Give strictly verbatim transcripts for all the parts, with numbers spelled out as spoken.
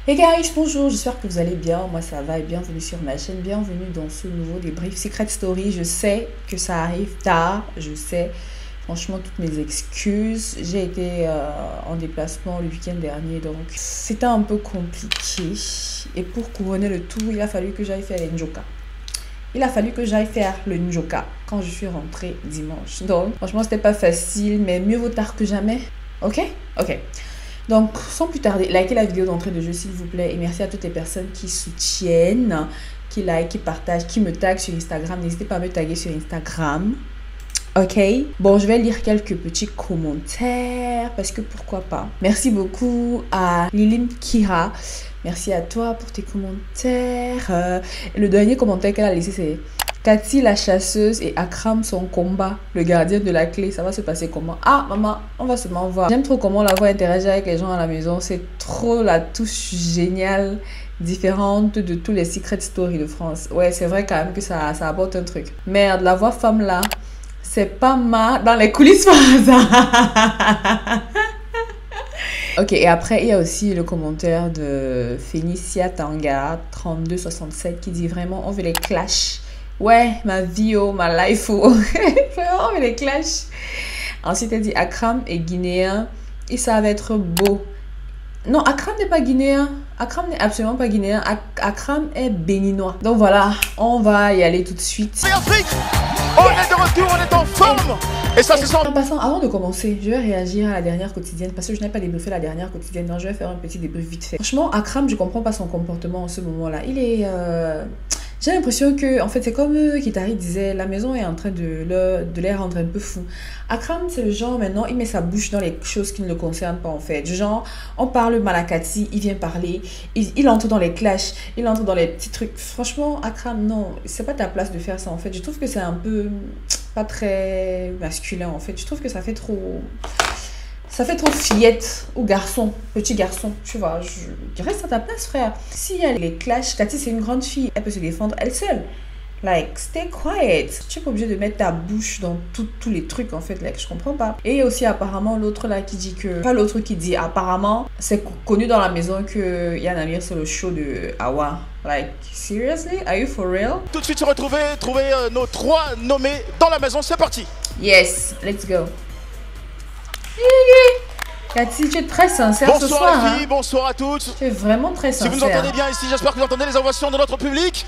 Les guys, bonjour, j'espère que vous allez bien, moi ça va et bienvenue sur ma chaîne, bienvenue dans ce nouveau débrief Secret Story. Je sais que ça arrive tard, je sais, franchement toutes mes excuses, j'ai été euh, en déplacement le week-end dernier donc c'était un peu compliqué et pour couronner le tout, il a fallu que j'aille faire les njoka. Il a fallu que j'aille faire le njoka quand je suis rentrée dimanche, donc franchement c'était pas facile mais mieux vaut tard que jamais, ok? Ok. Donc, sans plus tarder, likez la vidéo d'entrée de jeu s'il vous plaît et merci à toutes les personnes qui soutiennent, qui like, qui partagent, qui me taguent sur Instagram. N'hésitez pas à me taguer sur Instagram. Ok? Bon, je vais lire quelques petits commentaires parce que pourquoi pas. Merci beaucoup à Liline Kira. Merci à toi pour tes commentaires. Euh, le dernier commentaire qu'elle a laissé, c'est Cathy la chasseuse et Akram son combat, le gardien de la clé. Ça va se passer comment? Ah, maman, on va seulement voir. J'aime trop comment la voix interagit avec les gens à la maison. C'est trop la touche géniale, différente de tous les Secret Story de France. Ouais, c'est vrai quand même que ça, ça apporte un truc. Merde, la voix femme là, c'est pas ma dans les coulisses par hasard. Ok, et après, il y a aussi le commentaire de Fénicia Tanga, trente-deux soixante-sept, qui dit vraiment, on veut les clashs. Ouais, ma vie, oh, ma life, oh. Vraiment, on veut les clashs. Ensuite, elle dit, Akram est guinéen, ils savent être beaux. Non, Akram n'est pas guinéen. Akram n'est absolument pas guinéen. Ak Akram est béninois. Donc voilà, on va y aller tout de suite. Et Afrique, on est de retour, on est en forme. Et ça, c'est ça. En passant, avant de commencer, je vais réagir à la dernière quotidienne parce que je n'ai pas débriefé la dernière quotidienne. Donc, je vais faire un petit débrief vite fait. Franchement, Akram, je comprends pas son comportement en ce moment-là. Il est... Euh... J'ai l'impression que, en fait, c'est comme euh, Kitari disait, la maison est en train de, le, de les rendre un peu fou. Akram, c'est le genre, maintenant, il met sa bouche dans les choses qui ne le concernent pas, en fait. Du genre, on parle Malakati, il vient parler, il, il entre dans les clashs, il entre dans les petits trucs. Franchement, Akram, non, c'est pas ta place de faire ça, en fait. Je trouve que c'est un peu pas très masculin, en fait. Je trouve que ça fait trop... Ça fait trop fillette ou garçon, petit garçon, tu vois. Je reste à ta place, frère. S'il y a les clashs, Cathy, c'est une grande fille. Elle peut se défendre elle seule. Like, stay quiet. Tu n'es pas obligé de mettre ta bouche dans tous les trucs, en fait. Like, je comprends pas. Et il y a aussi apparemment l'autre là qui dit que... Pas l'autre qui dit, apparemment, c'est connu dans la maison qu'il y a un ami sur le show de Awa. Like, seriously? Are you for real? Tout de suite se retrouver, trouver euh, nos trois nommés dans la maison. C'est parti. Yes, let's go. Cathy, tu es très sincère bonsoir ce soir. Bonsoir les filles, hein. Bonsoir à toutes. Tu es vraiment très sincère. Si vous nous entendez bien ici, j'espère que vous entendez les ovations de notre public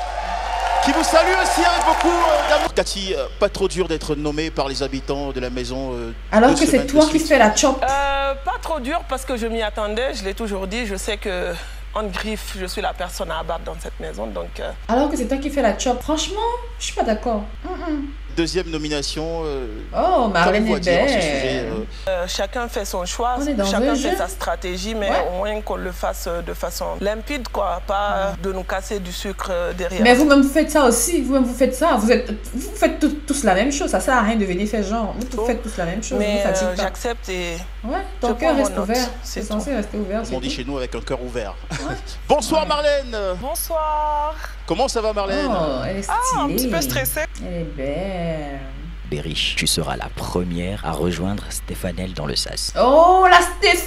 qui vous salue aussi avec beaucoup euh, d'amour. Cathy, euh, pas trop dur d'être nommée par les habitants de la maison. Euh, Alors que c'est toi qui fais la chop. Euh, pas trop dur parce que je m'y attendais, je l'ai toujours dit, je sais que en griffe, je suis la personne à abattre dans cette maison, donc... Euh... Alors que c'est toi qui fais la chop. Franchement, je suis pas d'accord. Mm -mm. Deuxième nomination. Euh, oh, Marlène est belle. Sujet, euh... Euh, chacun fait son choix, chacun fait sa stratégie, mais ouais. Au moins qu'on le fasse de façon limpide, quoi, pas mm. de nous casser du sucre derrière. Mais vous-même, vous faites ça aussi, vous-même, vous faites ça. Vous, êtes, vous faites tous, tous la même chose, ça sert à rien de venir faire genre. Vous tout. Faites tous la même chose, mais euh, j'accepte et... Ouais, ton cœur reste ouvert. C'est censé rester ouvert. On dit chez nous avec un cœur ouvert. Ouais. Bonsoir ouais. Marlène. Bonsoir. Comment ça va Marlène? Oh, elle est stylée. Ah, un petit peu stressée. Elle est belle. Riche, tu seras la première à rejoindre Stéphanel dans le sas. Oh, la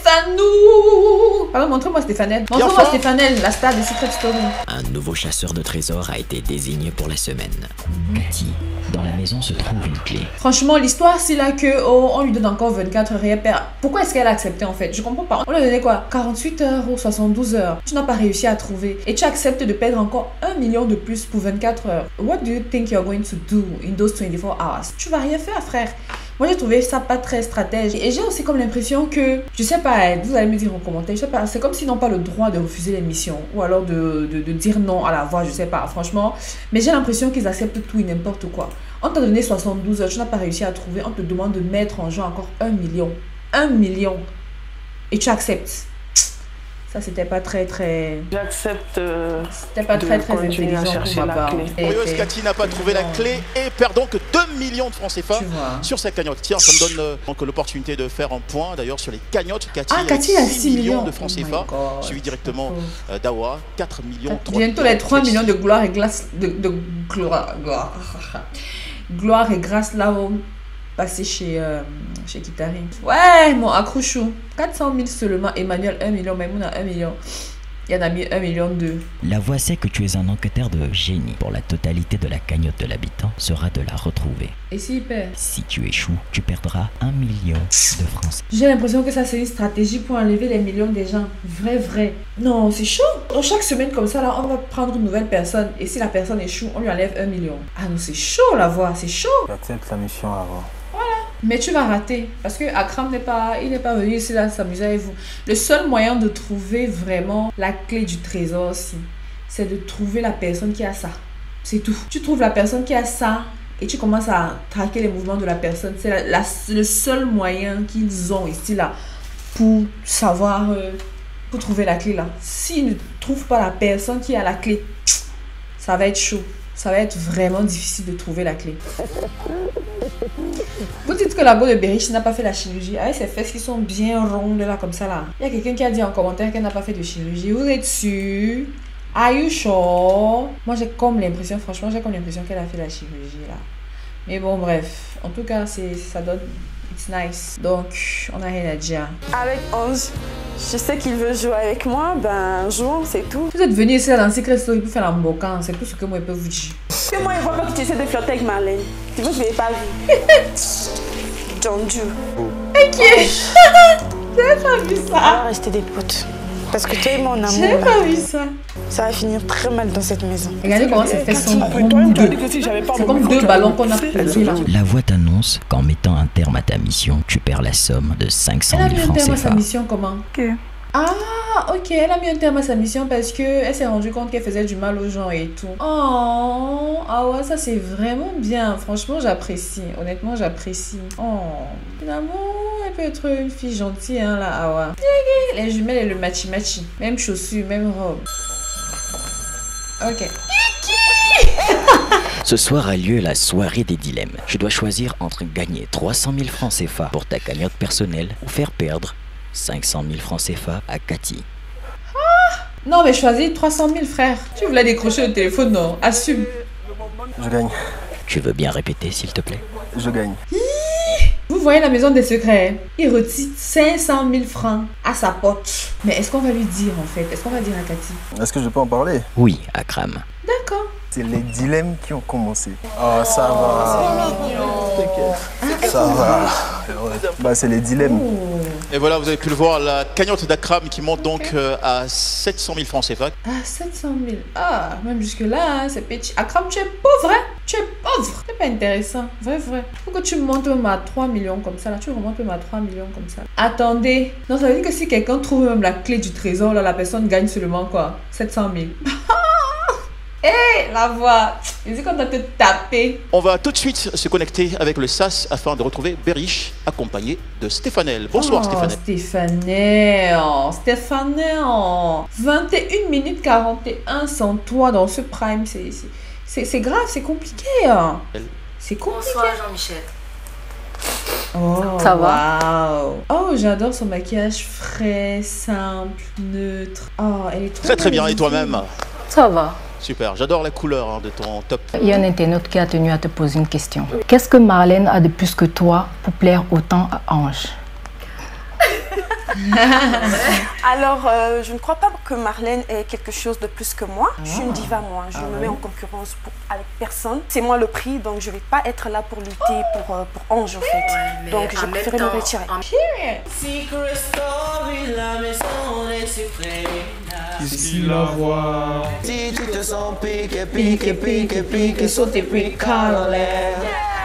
Stéphanou! Pardon, montre-moi Stéphanel. Montre-moi Stéphanel, la star des Secret Story. Un nouveau chasseur de trésors a été désigné pour la semaine. Cathy, dans la maison se trouve une clé. Franchement, l'histoire, c'est là que oh, on lui donne encore vingt-quatre heures. Pourquoi est-ce qu'elle a accepté en fait? Je comprends pas. On lui a donné quoi? quarante-huit heures ou soixante-douze heures. Tu n'as pas réussi à trouver. Et tu acceptes de perdre encore un million de plus pour vingt-quatre heures. What do you think you're going to do in those twenty-four hours? Tu vas rien faire, frère. Moi, j'ai trouvé ça pas très stratège. Et j'ai aussi comme l'impression que, je sais pas, vous allez me dire en commentaire, je sais pas, c'est comme s'ils n'ont pas le droit de refuser l'émission ou alors de, de, de dire non à la voix, je sais pas, franchement. Mais j'ai l'impression qu'ils acceptent tout et n'importe quoi. On t'a donné soixante-douze heures, tu n'as pas réussi à trouver, on te demande de mettre en jeu encore un million. Un million. Et tu acceptes. Ça, c'était pas très, très... J'accepte euh, C'était pas très, très intelligent pour ma part. Curieuse, Cathy n'a pas trouvé la clé et perdons que deux millions de francs C F A sur sa cagnotte. Tiens, ça me donne euh, donc l'opportunité de faire un point d'ailleurs sur les cagnottes. Cathy, ah, Cathy a six millions de francs C F A, oh suivi directement euh, d'Awa, quatre millions. Bientôt les trois millions de gloire et grâce... De, de gloire, gloire, gloire et grâce là-haut. Passé chez, euh, chez Kitari. Ouais, mon accrochou. quatre cent mille seulement. Emmanuel, un million. Maimouna, un million. Il y en a mis un million deux. La voix sait que tu es un enquêteur de génie. Pour la totalité de la cagnotte de l'habitant sera de la retrouver. Et s'il perd? Si tu échoues, tu perdras un million de francs. J'ai l'impression que ça c'est une stratégie pour enlever les millions des gens. Vrai, vrai. Non, c'est chaud. Donc, chaque semaine comme ça, là, on va prendre une nouvelle personne. Et si la personne échoue, on lui enlève un million. Ah non, c'est chaud la voix, c'est chaud. J'accepte la mission avant. Mais tu vas rater parce que Akram n'est pas, il n'est pas venu ici là s'amuser avec vous. Le seul moyen de trouver vraiment la clé du trésor aussi, c'est de trouver la personne qui a ça. C'est tout. Tu trouves la personne qui a ça et tu commences à traquer les mouvements de la personne. C'est la, la, le seul moyen qu'ils ont ici là pour savoir, euh, pour trouver la clé là. S'ils ne trouvent pas la personne qui a la clé, ça va être chaud. Ça va être vraiment difficile de trouver la clé. Vous dites que la go de Berish n'a pas fait la chirurgie. Avec ses fesses qui sont bien rondes là comme ça là. Il y a quelqu'un qui a dit en commentaire qu'elle n'a pas fait de chirurgie. Vous êtes sûr? Are you sure? Moi j'ai comme l'impression, franchement j'ai comme l'impression qu'elle a fait la chirurgie là. Mais bon bref, en tout cas c'est ça donne, it's nice. Donc on n'a rien à dire. Avec Ange, je sais qu'il veut jouer avec moi, ben jouons, c'est tout. Vous êtes venu ici dans Secret Story pour faire l'embocan, c'est tout ce que moi je peux vous dire. C'est moi, je vois pas que tu essaies de flirter avec Marlène. Tu vois que je l'ai pas vu. Don't you. Ok. J'ai pas vu ça. On va rester des potes. Parce que toi et mon amour, j'ai pas vu ça. Ça va finir très mal dans cette maison. Regardez comment ces fesses sont rondes. C'est comme deux ballons qu'on a posés là. La voix t'annonce qu'en mettant un terme à ta mission, tu perds la somme de cinq cent mille francs C F A. Elle a mis un terme à sa mission comment? Ok. Ah, ok, elle a mis un terme à sa mission parce qu'elle s'est rendue compte qu'elle faisait du mal aux gens et tout. Oh, ah ouais, ça c'est vraiment bien. Franchement, j'apprécie. Honnêtement, j'apprécie. Oh, finalement, elle peut être une fille gentille, hein, là, ah ouais. Les jumelles et le machi-machi. Même chaussures, même robe. Ok. Ce soir a lieu la soirée des dilemmes. Je dois choisir entre gagner trois cent mille francs C F A pour ta cagnotte personnelle ou faire perdre cinq cent mille francs C F A à Cathy. Ah non, mais choisis trois cent mille, frère. Tu voulais décrocher le téléphone, non? Assume. Je gagne. Tu veux bien répéter, s'il te plaît? Je gagne. Vous voyez la maison des secrets? Il retire cinq cent mille francs à sa pote. Mais est-ce qu'on va lui dire, en fait? Est-ce qu'on va dire à Cathy? Est-ce que je peux en parler? Oui, Akram. D'accord. C'est les dilemmes qui ont commencé. Oh, ça va. Ça va. Bah, c'est les dilemmes. Oh. Et voilà, vous avez pu le voir, la cagnotte d'Akram qui monte donc euh, à sept cent mille francs C F A. Ah, sept cent mille. Ah, même jusque-là, hein, c'est petit. Akram, tu es pauvre, hein? Tu es pauvre. C'est pas intéressant. Vrai, vrai. Faut que tu montes même à trois millions comme ça. Là, tu remontes même à trois millions comme ça. Attendez. Non, ça veut dire que si quelqu'un trouve même la clé du trésor, là, la personne gagne seulement quoi? sept cent mille. Hé, hey, la voix. Il dit qu'on doit te taper. On va tout de suite se connecter avec le S A S afin de retrouver Berish accompagné de Stéphanel. Bonsoir oh, Stéphanel. Stéphanel. Stéphanel. vingt et une minutes quarante et un sans toi dans ce prime. C'est grave, c'est compliqué. C'est compliqué. Bonsoir Jean-Michel. Oh, ça va? Wow. Oh, j'adore son maquillage frais, simple, neutre. Oh, elle est trop Très très bien, et toi-même? Ça va. Super, j'adore la couleur hein, de ton top. Il y a un internaute qui a tenu à te poser une question. Qu'est-ce que Marlène a de plus que toi pour plaire autant à Ange? Alors, euh, je ne crois pas que Marlène ait quelque chose de plus que moi. Je suis une diva, moi. Je ne ah, me mets oui. en concurrence pour, avec personne. C'est moi le prix, donc je ne vais pas être là pour lutter pour, euh, pour Ange, en fait. Ouais, donc, j'ai préféré me retirer. Ici la voix. Si tu te sens pique, pique, pique, pique, saute et pique en l'air.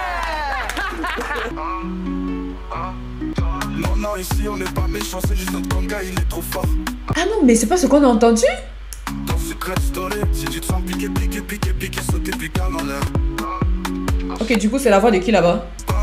Non, non, ici on n'est pas méchant, c'est juste notre gars, il est trop fort. Ah non, mais c'est pas ce qu'on a entendu? Dans Secret Story, si tu te sens pique, pique, pique, pique, saute et pique en l'air. Ok, du coup, c'est la voix de qui là-bas?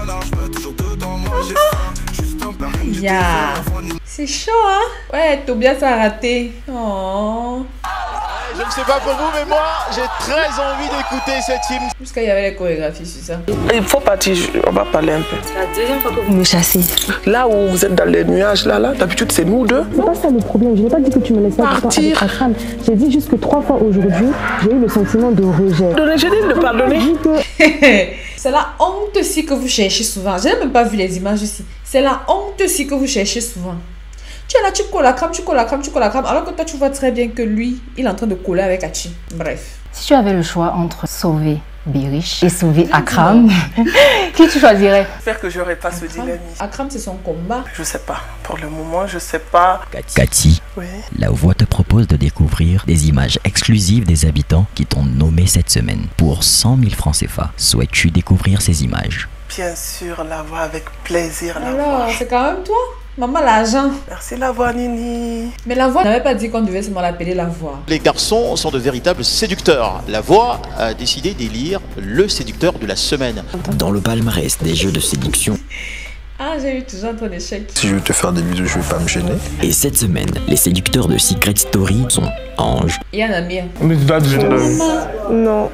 Yeah. C'est chaud, hein? Ouais, Tobias a raté. Oh. Je ne sais pas pour vous, mais moi, j'ai très envie d'écouter cette hymne. Jusqu'à il y avait les chorégraphies sur ça. Il faut partir, on va parler un peu. C'est la deuxième fois que vous me chassez. Là où vous êtes dans les nuages, là, là, d'habitude, c'est nous deux. C'est pas ça le problème. Je n'ai pas dit que tu me laisses partir avec Akram. J'ai dit juste que trois fois aujourd'hui, j'ai eu le sentiment de rejet. De rejet, de pardonner. C'est la honte aussi que vous cherchez souvent. Je n'ai même pas vu les images ici. C'est la honte aussi que vous cherchez souvent. Tu Tu es là, tu colles la crème, tu colles la crème, tu colles la crème, alors que toi, tu vois très bien que lui, il est en train de coller avec Hachi. Bref. Si tu avais le choix entre sauver Birish et sauver Akram, qui tu choisirais? J'espère que j'aurai pas ce dilemme. Akram, c'est son combat. Je sais pas. Pour le moment, je sais pas. Cathy, oui. La Voix te propose de découvrir des images exclusives des habitants qui t'ont nommé cette semaine. Pour cent mille francs C F A, souhaites-tu découvrir ces images? Bien sûr, La Voix, avec plaisir. La Alors, c'est quand même toi? Maman, l'argent. Merci La Voix, Nini. Mais La Voix n'avait pas dit qu'on devait seulement l'appeler La Voix. Les garçons sont de véritables séducteurs. La Voix a décidé d'élire le séducteur de la semaine. Dans le palmarès des jeux de séduction. Ah, j'ai eu toujours un ton d'échec. Si je veux te faire des bisous, je vais pas me gêner. Et cette semaine, les séducteurs de Secret Story sont Ange. Yann Amir. Mais tu dois Non.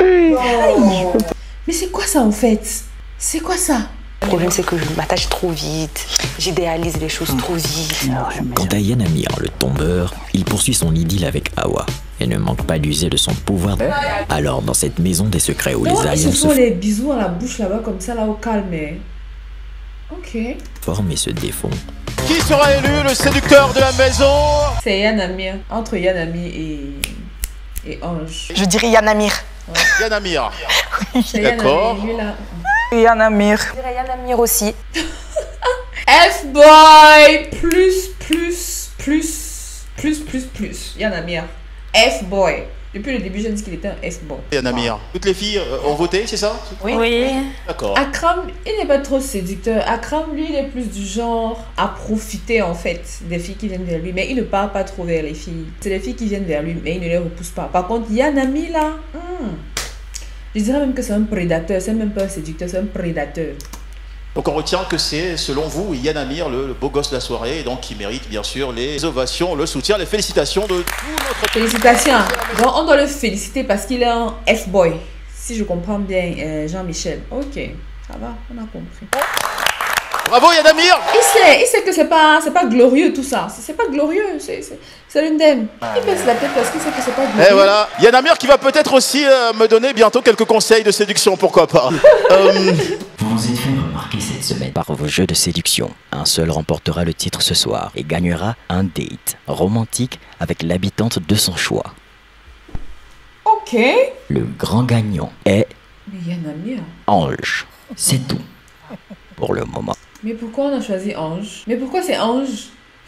Mais c'est quoi ça en fait? C'est quoi ça? Le problème, c'est que je m'attache trop vite, j'idéalise les choses trop vite. Quant à Yann Amir, le tombeur, il poursuit son idylle avec Hawa et ne manque pas d'user de son pouvoir. Alors, dans cette maison des secrets où non, les alliances se font les bisous à la bouche là-bas, comme ça, là, au calme. Ok. forment et se défont. Qui sera élu le séducteur de la maison? C'est Yann Amir, entre Yann Amir et, et Ange. Je dirais Yann Amir. Ouais. Yann Amir. D'accord. Yann Amir. Je dirais Yann Amir aussi. F-boy plus, plus, plus, plus, plus, plus. Yann Amir. F-boy. Depuis le début, je dis qu'il était un F-boy. Yann Amir. Toutes les filles ont voté, c'est ça? Oui. Oui. D'accord. Akram, il n'est pas trop séducteur. Akram, lui, il est plus du genre à profiter en fait des filles qui viennent vers lui. Mais il ne part pas trop vers les filles. C'est les filles qui viennent vers lui, mais il ne les repousse pas. Par contre, Yann Amir là, hmm, je dirais même que c'est un prédateur. C'est même pas un séducteur, c'est un prédateur. Donc on retient que c'est, selon vous, Yann Amir, le, le beau gosse de la soirée, et donc qui mérite bien sûr les ovations, le soutien, les félicitations de tout notre... Félicitations. Donc on doit le féliciter parce qu'il est un F-boy. Si je comprends bien, euh, Jean-Michel. Ok, ça va, on a compris. Bravo Yann Amir. Il sait, il sait que c'est pas, c'est pas glorieux tout ça. C'est pas glorieux, c'est l'undème. Il baisse la tête parce qu'il sait que c'est pas glorieux. Et voilà, Yann Amir qui va peut-être aussi euh, me donner bientôt quelques conseils de séduction, pourquoi pas. euh... Vous vous êtes fait remarquer cette semaine par vos jeux de séduction. Un seul remportera le titre ce soir et gagnera un date romantique avec l'habitante de son choix. Ok. Le grand gagnant est... Mais Yann Amir. Ange. C'est tout. Pour le moment. Mais pourquoi on a choisi Ange? Mais pourquoi c'est Ange?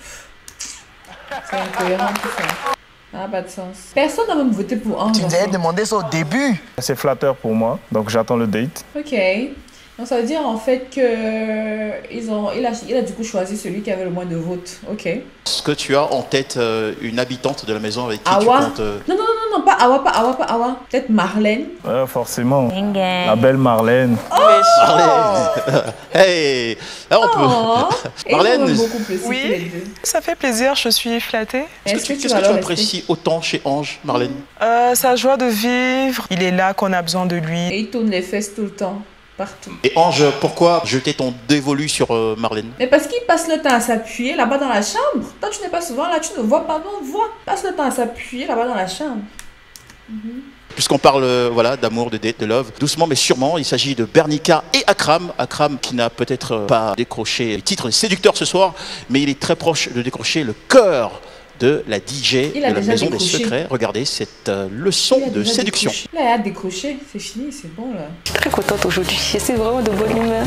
C'est incohérent tout ça. Ça n'a pas de sens. Personne n'a même voté pour Ange. Tu devais demander ça au début. C'est flatteur pour moi, donc j'attends le date. Ok. Donc ça veut dire en fait que ils ont, il, a, il a du coup choisi celui qui avait le moins de votes. Ok. Est-ce que tu as en tête euh, une habitante de la maison avec qui Awa. tu comptes euh... Non, non, non, non, pas Awa, pas Awa, pas Awa. Peut-être Marlène. Ouais, forcément. La belle Marlène. Oh, Marlène. Hey, là on oh. peut. Marlène. Oui, ça fait plaisir, je suis flattée. Est-ce que, Qu'est-ce que tu apprécies autant chez Ange, Marlène? euh, Sa joie de vivre. Il est là qu'on a besoin de lui. Et il tourne les fesses tout le temps. Partout. Et Ange, pourquoi jeter ton dévolu sur euh, Marlène? Mais parce qu'il passe le temps à s'appuyer là-bas dans la chambre. Toi, tu n'es pas souvent là, tu ne vois pas, non, on voit. Passe le temps à s'appuyer là-bas dans la chambre. Mm-hmm. Puisqu'on parle euh, voilà, d'amour, de date, de love, doucement mais sûrement, il s'agit de Bernica et Akram. Akram qui n'a peut-être euh, pas décroché le titre de séducteur ce soir, mais il est très proche de décrocher le cœur de la D J de la Maison décroché. des Secrets. Regardez cette euh, leçon de séduction. Décroché. Là, il a décroché, c'est fini, c'est bon là. Je suis très contente aujourd'hui, je suis vraiment de bonne humeur.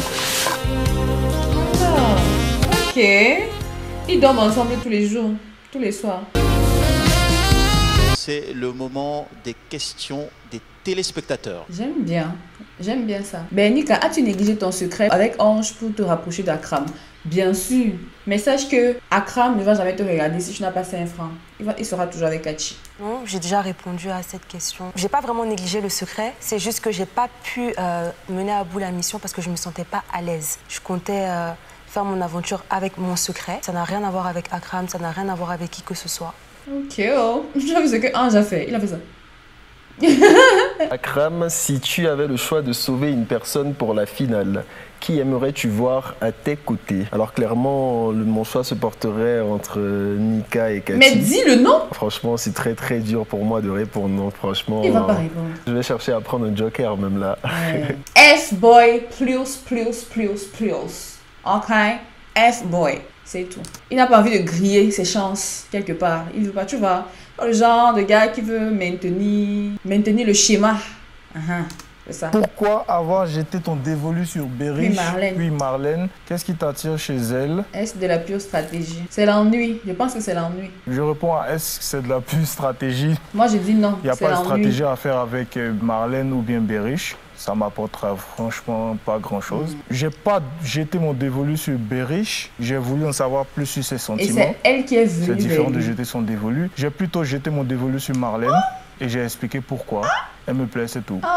Ah, ok. Ils dorment ensemble tous les jours, tous les soirs. C'est le moment des questions des téléspectateurs. J'aime bien, j'aime bien ça. Bernica, as-tu négligé ton secret avec Ange pour te rapprocher d'Akram? Bien sûr. Mais sache que Akram ne va jamais te regarder si tu n'as pas cinq francs. Il, va, il sera toujours avec Hachi. Non, j'ai déjà répondu à cette question. J'ai pas vraiment négligé le secret. C'est juste que j'ai pas pu euh, mener à bout la mission parce que je me sentais pas à l'aise. Je comptais euh, faire mon aventure avec mon secret. Ça n'a rien à voir avec Akram, ça n'a rien à voir avec qui que ce soit. Ok, oh. Je sais ce que Ange a fait. Il a fait ça. Akram, si tu avais le choix de sauver une personne pour la finale, qui aimerais-tu voir à tes côtés? Alors clairement, le, mon choix se porterait entre Nika et Cathy. Mais dis le nom. Franchement, c'est très très dur pour moi de répondre non. Franchement, il va pas répondre. Je vais chercher à prendre un joker même là. Ouais. F-boy, plus, plus, plus, plus. Ok? F-boy. C'est tout. Il n'a pas envie de griller ses chances quelque part. Il veut pas, tu vois. Le genre de gars qui veut maintenir, maintenir le schéma. Uh-huh. C'est ça. Pourquoi avoir jeté ton dévolu sur Bériche, puis Marlène, puis Marlène? Qu'est-ce qui t'attire chez elle? Est-ce de la pure stratégie? C'est l'ennui. Je pense que c'est l'ennui. Je réponds à est-ce que c'est de la pure stratégie? Moi, je dis non. Il n'y a pas de stratégie à faire avec Marlène ou bien Bériche. Ça m'apportera franchement pas grand-chose. Mm. J'ai pas jeté mon dévolu sur Bériche. J'ai voulu en savoir plus sur ses sentiments. Et c'est elle qui est venue. C'est différent de jeter son dévolu. J'ai plutôt jeté mon dévolu sur Marlène oh! et j'ai expliqué pourquoi. Elle me plaît, c'est tout.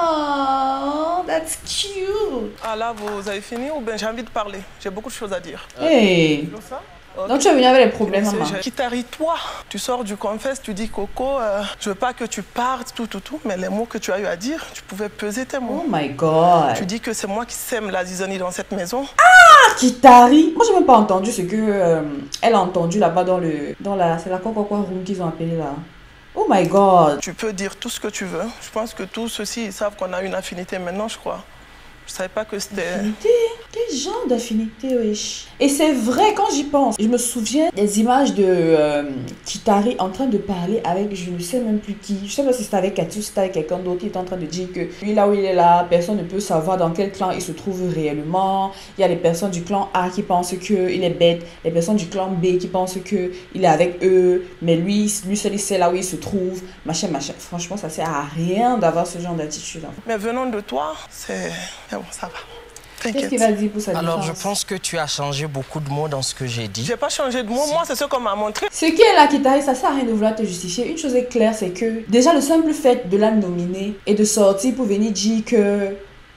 Oh, that's cute. Ah là, vous avez fini ou bien j'ai envie de parler? J'ai beaucoup de choses à dire. Hey. Okay. Donc tu es venu avec les problèmes, maman. Kitari, toi, tu sors du confesse, tu dis Coco, euh, je veux pas que tu partes, tout, tout, tout, mais les mots que tu as eu à dire, tu pouvais peser tes mots. Oh my God. Tu dis que c'est moi qui sème la zizanie dans cette maison. Ah, Kitari. Moi, j'ai même pas entendu ce que euh, elle a entendu là-bas dans le, dans la, c'est la quoi quoi room qu'ils ont appelé là. Oh my God. Tu peux dire tout ce que tu veux. Je pense que tous ceux-ci, ils savent qu'on a une affinité maintenant, je crois. Je savais pas que c'était... Affinité? Quel genre d'affinité, wesh? Et c'est vrai, quand j'y pense, je me souviens des images de euh, Kitari en train de parler avec je ne sais même plus qui. Je sais pas si c'était avec Cathy ou si c'était avec quelqu'un d'autre qui est en train de dire que lui, là où il est là, personne ne peut savoir dans quel clan il se trouve réellement. Il y a les personnes du clan A qui pensent qu'il est bête, les personnes du clan B qui pensent qu'il est avec eux, mais lui, lui seul, il sait là où il se trouve, machin, machin. Franchement, ça sert à rien d'avoir ce genre d'attitude. Mais venant de toi, c'est... Bon, ça va. Qu'est-ce qu'il va dire pour sa Alors, défense? je pense que tu as changé beaucoup de mots dans ce que j'ai dit. J'ai pas changé de mots. Si. Moi, c'est ce qu'on m'a montré. Ce qui est là, Kitari, ça sert à rien de vouloir te justifier. Une chose est claire, c'est que déjà, le simple fait de la nominer et de sortir pour venir dire que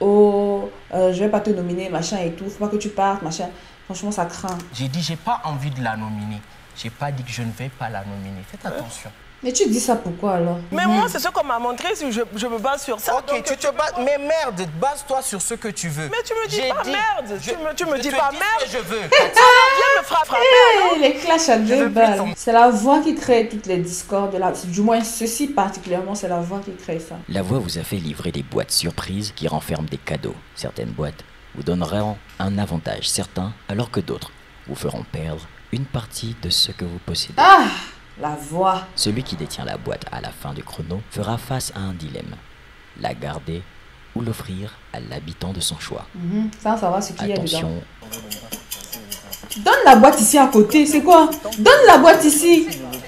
oh, euh, je vais pas te nominer, machin et tout, faut pas que tu partes, machin. Franchement, ça craint. J'ai dit, j'ai pas envie de la nominer. J'ai pas dit que je ne vais pas la nominer. Faites attention. Mais tu dis ça pourquoi alors? Mais mmh. moi, c'est ce qu'on m'a montré, si je, je me base sur ça. Ok, donc, tu te bases. Mais merde, base-toi sur ce que tu veux. Mais tu me dis pas dit, merde. Je, tu me, tu me je dis te pas dis merde. Ce que je veux. Viens me frapper. Hey, les clashs à deux balles. C'est la voix qui crée toutes les discordes. La... Du moins, ceci particulièrement, c'est la voix qui crée ça. La voix vous a fait livrer des boîtes surprises qui renferment des cadeaux. Certaines boîtes vous donneront un avantage certain, alors que d'autres vous feront perdre une partie de ce que vous possédez. Ah! La voix. Celui qui détient la boîte à la fin du chrono fera face à un dilemme. La garder ou l'offrir à l'habitant de son choix. Mm-hmm. Sans savoir ce qu'il y a dedans. Attention. Donne la boîte ici à côté, c'est quoi? Donne la boîte ici.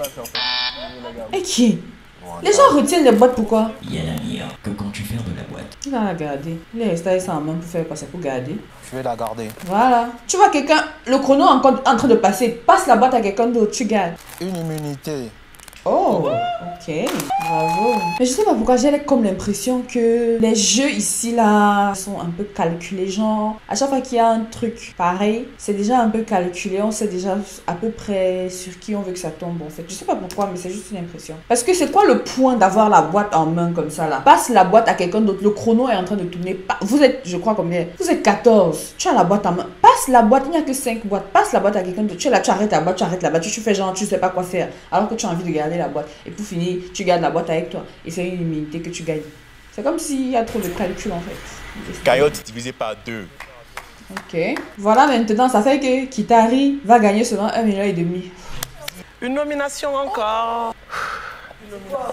Et qui? Les gens retiennent les boîtes, pourquoi? Il y a la mire. Que comptes-tu faire de la boîte? Il va la garder. Il est resté avec ça en main pour faire quoi? C'est pour garder. Je vais la garder. Voilà. Tu vois quelqu'un, le chrono est encore en train de passer. Passe la boîte à quelqu'un d'autre, tu gardes. Une immunité. Oh, ok, bravo. Mais je sais pas pourquoi j'ai comme l'impression que les jeux ici là sont un peu calculés. Genre, à chaque fois qu'il y a un truc pareil, c'est déjà un peu calculé. On sait déjà à peu près sur qui on veut que ça tombe en fait. Je sais pas pourquoi, mais c'est juste une impression. Parce que c'est quoi le point d'avoir la boîte en main comme ça là? Passe la boîte à quelqu'un d'autre. Le chrono est en train de tourner. Vous êtes, je crois combien? Vous êtes quatorze. Tu as la boîte en main. Passe la boîte, il n'y a que cinq boîtes. Passe la boîte à quelqu'un d'autre. Tu es là, tu arrêtes la boîte, tu arrêtes la boîte. Tu fais genre, tu sais pas quoi faire. Alors que tu as envie de garder la boîte. Et pour finir, tu gardes la boîte avec toi. Et c'est une immunité que tu gagnes. C'est comme s'il y a trop de calcul en fait. Cayotte divisé par deux. Ok. Voilà, maintenant, ça fait que Kitari va gagner seulement un million et demi. Une nomination encore. Une nomination.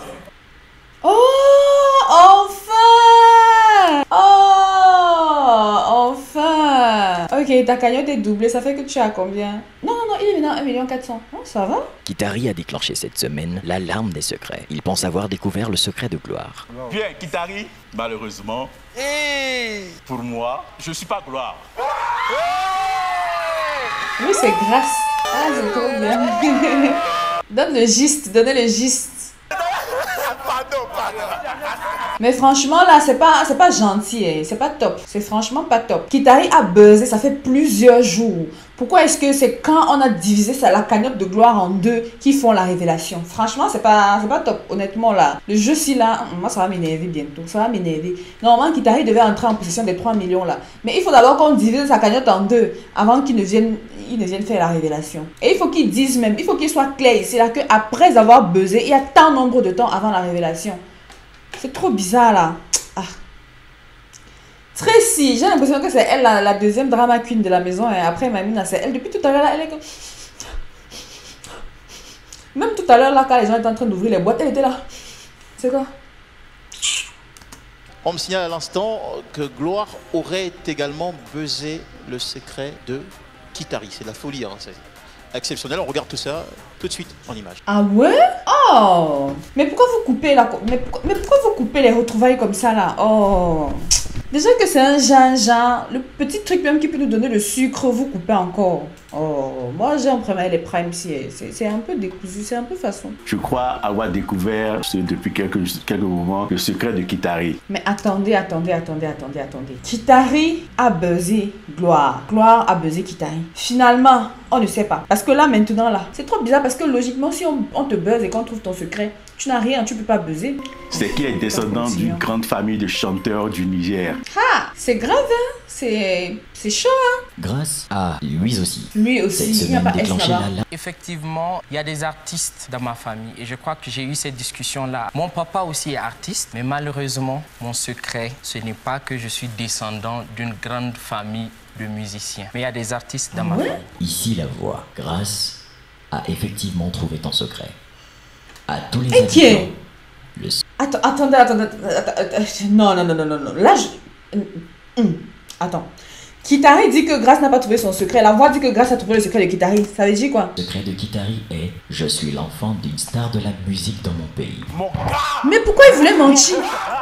Oh, enfin! Oh, enfin! Ok, ta cagnotte est doublée, ça fait que tu as combien? Non, non, non, il est maintenant un million quatre cent mille. Oh, ça va? Kitari a déclenché cette semaine l'alarme des secrets. Il pense avoir découvert le secret de Gloire. Bien, Kitari, malheureusement, et pour moi, je suis pas Gloire. Oui, c'est grâce. Ah, c'est trop bien. Donne le giste, donnez le giste. Pardon, pardon. Mais franchement, là, c'est pas, c'est pas gentil, hein. C'est pas top. C'est franchement pas top. Kitari a buzzé, ça fait plusieurs jours. Pourquoi est-ce que c'est quand on a divisé ça, la cagnotte de Gloire en deux qui font la révélation? Franchement, c'est pas, c'est pas top, honnêtement, là. Le jeu-ci, là, moi, ça va m'énerver bientôt. Ça va m'énerver. Normalement, Kitari devait entrer en possession des trois millions, là. Mais il faut d'abord qu'on divise sa cagnotte en deux avant qu'il ne vienne, il ne vienne faire la révélation. Et il faut qu'il dise même, il faut qu'il soit clair ici, là, qu'après avoir buzzé, il y a tant nombre de temps avant la révélation. C'est trop bizarre, là. Ah. Tracy, j'ai l'impression que c'est elle la, la deuxième drama queen de la maison. Et après, Mamina, c'est elle. Depuis tout à l'heure, elle est comme... Même tout à l'heure, là, quand les gens étaient en train d'ouvrir les boîtes, elle était là. C'est quoi? On me signale à l'instant que Gloire aurait également buzzé le secret de Kitari. C'est de la folie, hein, c'est exceptionnel. On regarde tout ça tout de suite en image. Ah ouais? Oh! Mais pourquoi vous coupez la... Mais pourquoi, mais pourquoi vous coupez les retrouvailles comme ça là? Oh! Déjà que c'est un gingembre, le petit truc même qui peut nous donner le sucre, vous coupez encore. Oh, moi j'ai en premier les primes, c'est un peu décousu, c'est un peu façon. Je crois avoir découvert depuis quelques, quelques moments le secret de Kitari. Mais attendez, attendez, attendez, attendez, attendez. Kitari a buzzé Gloire. Gloire a buzzé Kitari. Finalement, on ne sait pas. Parce que là, maintenant, là, c'est trop bizarre parce que logiquement, si on, on te buzz et qu'on trouve ton secret, tu n'as rien, tu peux pas buzzer. C'est qu'il est descendant d'une grande famille de chanteurs du Niger. Ah, c'est grave, hein? C'est c'est chaud, hein? Grâce à lui aussi. Lui aussi, cette il n'y a pas S déclenché là-bas. la... Effectivement, il y a des artistes dans ma famille et je crois que j'ai eu cette discussion-là. Mon papa aussi est artiste, mais malheureusement, mon secret, ce n'est pas que je suis descendant d'une grande famille de musiciens. Mais il y a des artistes dans ma Ouais? famille. Ici la voix. Grâce a effectivement trouvé ton secret. À tous les Et qui est? le... Attends, attendez, attendez, attendez, attendez, non, non, non, non, non, non, là, je... Hum, Attends. Kitari dit que Grace n'a pas trouvé son secret. La voix dit que Grace a trouvé le secret de Kitari. Ça veut dire quoi? Le secret de Kitari est « Je suis l'enfant d'une star de la musique dans mon pays ». Mais pourquoi il voulait mentir?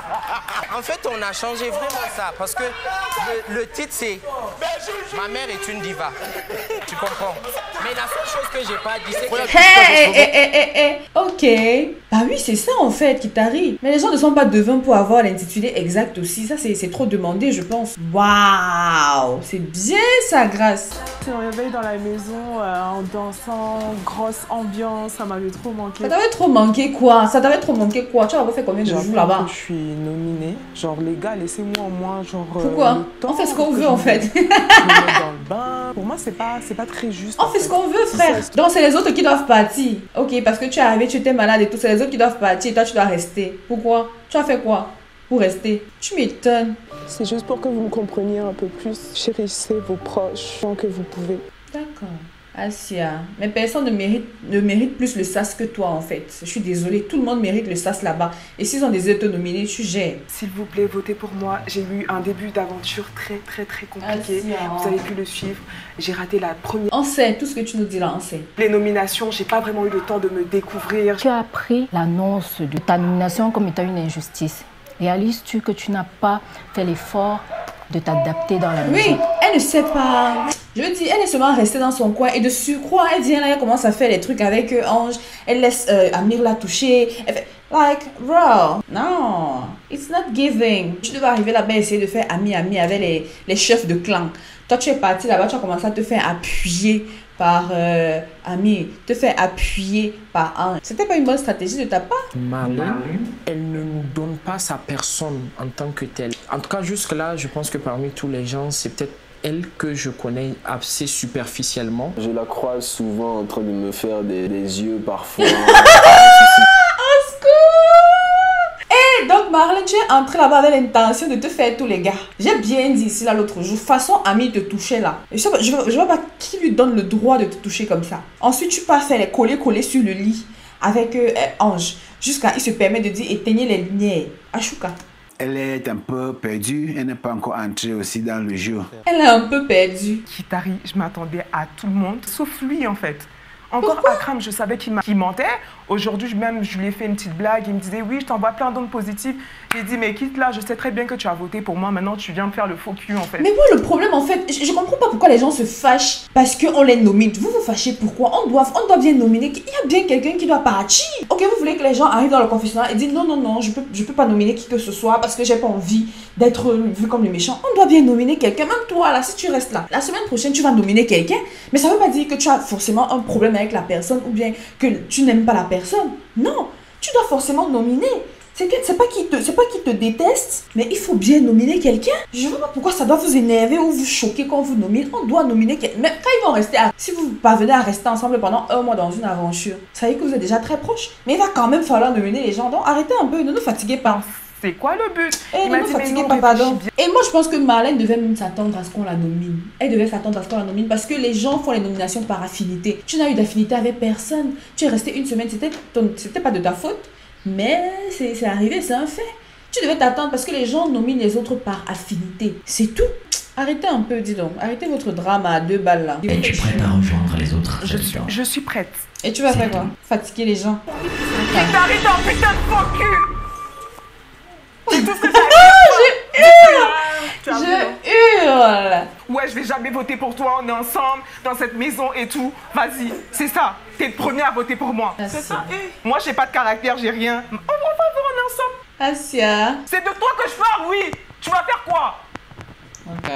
En fait, on a changé vraiment ça parce que le, le titre c'est « Ma mère est une diva ». Tu comprends? Mais la seule chose que j'ai pas dit, c'est que... Hé, hé, hé, hé, hé, ok. Bah oui, c'est ça en fait, Kitari. Mais les gens ne sont pas devins pour avoir l'intitulé exact aussi. Ça, c'est trop demandé, je pense. Waouh, c'est bien ça, Grace. Je me réveille dans la maison euh, en dansant, grosse ambiance, ça m'avait trop manqué. Ça t'avait trop manqué quoi? Ça t'avait trop manqué quoi? Tu as fait combien de jours là-bas? Je suis nominée. Genre, les gars, laissez-moi au moins, genre... Pourquoi? Euh, On fait ce qu'on veut en fait. Je me mets dans le bain. Pour moi, c'est pas, c'est pas très juste. On fait ce qu'on veut, frère. Donc, c'est les autres qui doivent partir. Ok, parce que tu es arrivé, tu étais malade et tout. C'est les autres qui doivent partir et toi, tu dois rester. Pourquoi? Tu as fait quoi pour rester? Tu m'étonnes. C'est juste pour que vous me compreniez un peu plus. Chérissez vos proches tant que vous pouvez. D'accord. Asia, mais personne ne mérite, ne mérite plus le sas que toi en fait. Je suis désolée, tout le monde mérite le sas là-bas. Et s'ils ont des autonominés, tu gères. S'il vous plaît, votez pour moi. J'ai eu un début d'aventure très très très compliqué. Asia. Vous avez pu le suivre. J'ai raté la première. On sait, tout ce que tu nous dis là, on sait. Les nominations, j'ai pas vraiment eu le temps de me découvrir. Tu as pris l'annonce de ta nomination comme étant une injustice. Réalises-tu que tu n'as pas fait l'effort de t'adapter dans la musique? Oui, elle ne sait pas. Je veux dire, elle est seulement restée dans son coin et de surcroît, elle vient là, elle commence à faire les trucs avec euh, Ange. Elle laisse euh, Amir la toucher. Elle fait, like, bro, non, it's not giving. Tu devais arriver là-bas et essayer de faire ami-ami avec les, les chefs de clan. Toi, tu es parti là-bas, tu as commencé à te faire appuyer par euh, Amir, te faire appuyer par Ange. C'était pas une bonne stratégie de ta part? Marlène, elle ne nous donne pas sa personne en tant que telle. En tout cas, jusque-là, je pense que parmi tous les gens, c'est peut-être elle que je connais assez superficiellement. Je la croise souvent en train de me faire des, des yeux parfois. Et donc Marlène, tu es entrée là-bas avec l'intention de te faire tous les gars. J'ai bien dit ici là l'autre jour, façon Ami te toucher là. Je sais pas, je, je vois pas qui lui donne le droit de te toucher comme ça. Ensuite tu pars faire les coller-coller sur le lit avec euh, Ange. Jusqu'à il se permet de dire éteignez les lumières. Achouka. Elle est un peu perdue, elle n'est pas encore entrée aussi dans le jeu. Elle est un peu perdue. Kitari, je m'attendais à tout le monde, sauf lui en fait. Encore Akram, je savais qu'il mentait. Aujourd'hui, même, je lui ai fait une petite blague. Il me disait, oui, je t'envoie plein d'ondes positives. J'ai dit, mais quitte là, je sais très bien que tu as voté pour moi. Maintenant, tu viens me faire le faux cul, en fait. Mais moi, le problème, en fait, je, je comprends pas pourquoi les gens se fâchent parce qu'on les nomine. Vous vous fâchez pourquoi? On doit, on doit bien nominer. Il y a bien quelqu'un qui doit partir. Ok, vous voulez que les gens arrivent dans le confessionnal et disent, non, non, non, je peux, je peux pas nominer qui que ce soit parce que j'ai pas envie d'être vu comme le méchant. On doit bien nominer quelqu'un. Même toi, là, si tu restes là, la semaine prochaine, tu vas nominer quelqu'un. Mais ça veut pas dire que tu as forcément un problème avec la personne ou bien que tu n'aimes pas la personne. Non, tu dois forcément nominer. C'est que c'est pas qu'il te, c'est pas qu'il te déteste, mais il faut bien nominer quelqu'un. Je vois pas pourquoi ça doit vous énerver ou vous choquer quand vous nominez. On doit nominer quelqu'un. Mais quand ils vont rester, à, si vous parvenez à rester ensemble pendant un mois dans une aventure, ça veut dire que vous êtes déjà très proches. Mais il va quand même falloir nominer les gens. Donc arrêtez un peu, ne nous fatiguez pas. c'est quoi le but? Eh, Il m'a ne dit, me mais fatiguez non, pas, pardon. réfléchis Et moi, je pense que Marlène devait même s'attendre à ce qu'on la nomine. Elle devait s'attendre à ce qu'on la nomine parce que les gens font les nominations par affinité. Tu n'as eu d'affinité avec personne. Tu es resté une semaine, c'était ton... c'était pas de ta faute, mais c'est arrivé, c'est un fait. Tu devais t'attendre parce que les gens nominent les autres par affinité. C'est tout. Arrêtez un peu, dis donc. Arrêtez votre drame à deux balles là. Es-tu prête à rejoindre les autres? Je suis, je suis prête. Et tu vas faire quoi? Fatiguer les gens. Kitari, t'es un putain de faux cul. C'est tout ce que Je hurle! Je hurle! Ouais, je vais jamais voter pour toi, on est ensemble dans cette maison et tout. Vas-y, c'est ça. T'es le premier à voter pour moi. C'est ça. Moi, j'ai pas de caractère, j'ai rien. On va voir, on est ensemble. Asia. C'est de toi que je parle, oui. Tu vas faire quoi? Ok.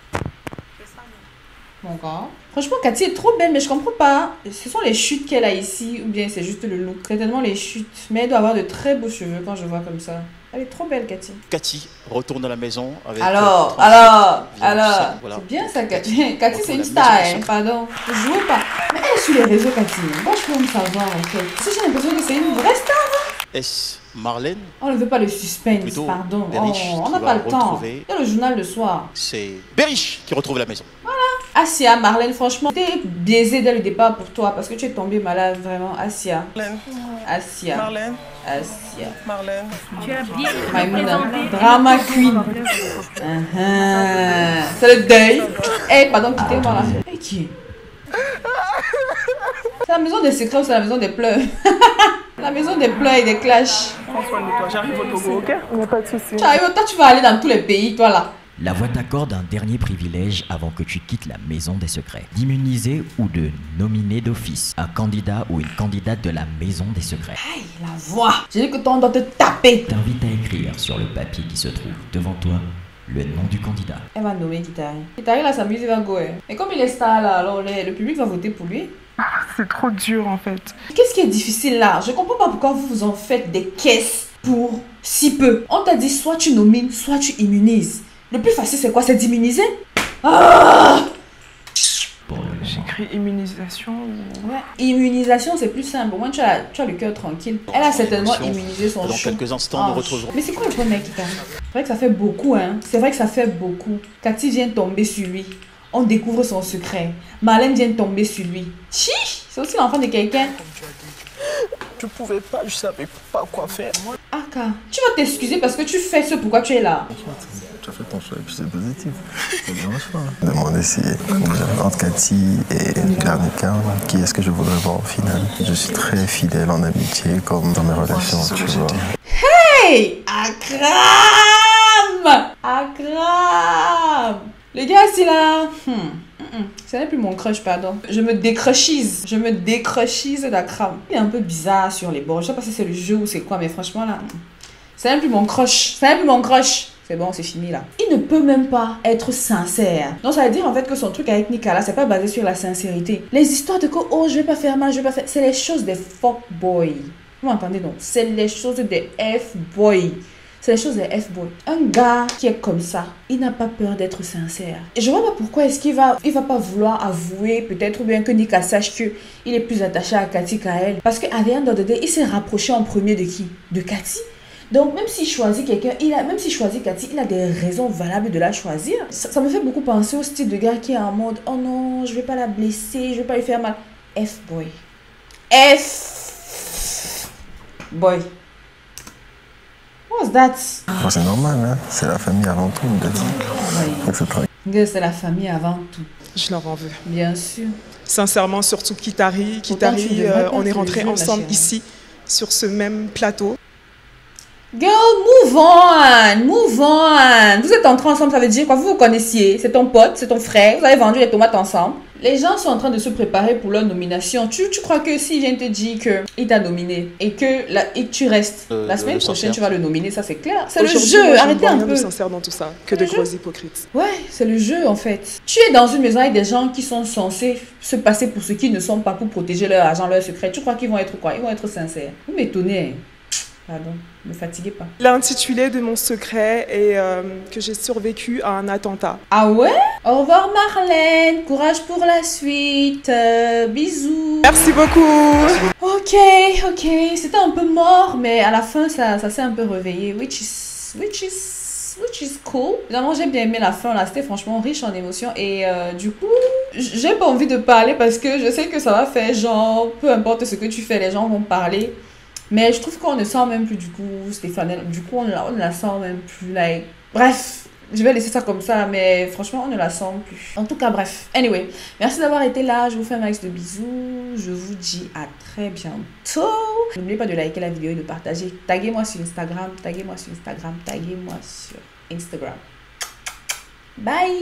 Mon gars. Franchement, Cathy est trop belle, mais je comprends pas. Ce sont les chutes qu'elle a ici, ou bien c'est juste le look. C'est tellement les chutes. Mais elle doit avoir de très beaux cheveux quand je vois comme ça. Elle est trop belle, Cathy. Cathy retourne à la maison avec... Alors, euh, alors, alors. ça, voilà. C'est bien ça, Cathy. Cathy, c'est une star, hein, pardon. Jouez pas. Mais elle est sur les réseaux, Cathy. Moi, je peux me savoir, en fait. Si j'ai l'impression que c'est une vraie star, hein. Est-ce Marlène? On ne veut pas le suspense, Plutôt pardon. Berish Oh, on qui n'a va pas le temps. retrouver- Il y a le journal le soir. C'est Berish qui retrouve la maison. Voilà. Asia, Marlène, franchement, t'es biaisée dès le départ pour toi parce que tu es tombée malade, vraiment. Asia. Marlène. Asia. Marlène. Asia. Marlène. Tu as bien. Maïmouna. Drama queen. Uh-huh. C'est le deuil. Eh, hey, pardon, quittez-moi là. Et hey, qui? C'est la maison des secrets ou c'est la maison des pleurs? La maison des pleurs et des clashs. Prends soin de toi, j'arrive au Togo, ok? Il n'y a pas de souci. Tu arrives, toi, tu vas aller dans tous les pays, toi là. La voix t'accorde un dernier privilège avant que tu quittes la maison des secrets. D'immuniser ou de nominer d'office un candidat ou une candidate de la maison des secrets. Aïe, la voix. J'ai dit que toi, on doit te taper. T'invite à écrire sur le papier qui se trouve devant toi le nom du candidat. Elle va nommer Kitari. Kitari là, sa musique va go. Hein. Et comme il est star là, alors le, le public va voter pour lui. C'est trop dur en fait. Qu'est-ce qui est difficile là? Je comprends pas pourquoi vous vous en faites des caisses pour si peu. On t'a dit soit tu nomines, soit tu immunises. Le plus facile c'est quoi? C'est d'immuniser. Ah! J'écris immunisation ou... Ouais, immunisation c'est plus simple. Au moins tu as, tu as le cœur tranquille. Elle a certainement Émotion. immunisé son Dans chou. quelques instants, Ah, nous retrouverons... Mais c'est quoi le problème qui t'arrive? C'est vrai que ça fait beaucoup, hein. C'est vrai que ça fait beaucoup. Cathy vient tomber sur lui. On découvre son secret. Marlène vient tomber sur lui. Chiche! C'est aussi l'enfant de quelqu'un. Je pouvais pas, je savais pas quoi faire. Aka, tu vas t'excuser parce que tu fais ce pourquoi tu es là. Tu as fait ton choix et puis c'est positif. Ça dérange pas. Demander si entre Cathy et Bernica, qui est-ce que je voudrais voir au final. Je suis très fidèle en amitié comme dans mes relations, tu vois. Hey! Akram! Akram! Les gars, c'est là. Hmm. Mm-mm. Ce n'est plus mon crush, pardon. Je me décrushise. Je me décrushise d'Akram. Il est un peu bizarre sur les bords. Je sais pas si c'est le jeu ou c'est quoi, mais franchement, là. Ce n'est plus mon crush. Ce n'est plus mon crush. C'est bon, c'est fini là. Il ne peut même pas être sincère. Donc ça veut dire en fait que son truc avec Nicolas, c'est pas basé sur la sincérité. Les histoires de que, oh, je vais pas faire mal, je vais pas faire. C'est les choses des fuckboys. Vous m'entendez donc? C'est les choses des F-boys. C'est les choses des F-boys. Un gars qui est comme ça, il n'a pas peur d'être sincère. Et je vois pas pourquoi est-ce qu'il va, il va pas vouloir avouer, peut-être, ou bien que Nika sache qu'il est plus attaché à Cathy qu'à elle. Parce qu'à the end of the day, il s'est rapproché en premier de qui? De Cathy. Donc même s'il choisit quelqu'un, il a, même s'il choisit Cathy, il a des raisons valables de la choisir. Ça, ça me fait beaucoup penser au style de gars qui est en mode, oh non, je vais pas la blesser, je vais pas lui faire mal. F-boy. F-boy. What's that? Bon, c'est normal, hein? C'est la famille avant tout, on dit. Oui. C'est la famille avant tout. Je leur en veux. Bien sûr. Sincèrement, surtout Kitari. Kitari, euh, on est rentrés ensemble ici, sur ce même plateau. Girl, move on, move on. Vous êtes entrés ensemble, ça veut dire quoi? Vous vous connaissiez, c'est ton pote, c'est ton frère, vous avez vendu les tomates ensemble. Les gens sont en train de se préparer pour leur nomination. Tu, tu crois que s'il vient te dire qu'il t'a nominé et que, la, et que tu restes, euh, la semaine prochaine sincère. Tu vas le nominer, ça c'est clair. C'est le jeu, moi, arrêtez un peu. De sincère dans tout ça, que de gros hypocrites. Ouais, c'est le jeu en fait. Tu es dans une maison avec des gens qui sont censés se passer pour ceux qui ne sont pas pour protéger leur argent, leur secret. Tu crois qu'ils vont être quoi? Ils vont être sincères. Vous m'étonnez. Pardon, ne me fatiguez pas. L'intitulé de mon secret est euh, que j'ai survécu à un attentat. Ah ouais? Au revoir Marlène, courage pour la suite, euh, bisous. Merci beaucoup. Ok, ok, c'était un peu mort, mais à la fin ça, ça s'est un peu réveillé, which is is, which is, which is cool. Vraiment, j'ai bien aimé la fin, là, c'était franchement riche en émotions. Et euh, du coup, j'ai pas envie de parler parce que je sais que ça va faire genre, peu importe ce que tu fais, les gens vont parler. Mais je trouve qu'on ne sent même plus du coup Stéphane. Du coup, on ne la, on ne la sent même plus. Like, bref, je vais laisser ça comme ça, mais franchement, on ne la sent plus. En tout cas, bref. Anyway, merci d'avoir été là. Je vous fais un max de bisous. Je vous dis à très bientôt. N'oubliez pas de liker la vidéo et de partager. Taguez-moi sur Instagram. Taguez-moi sur Instagram. Taguez-moi sur Instagram. Bye!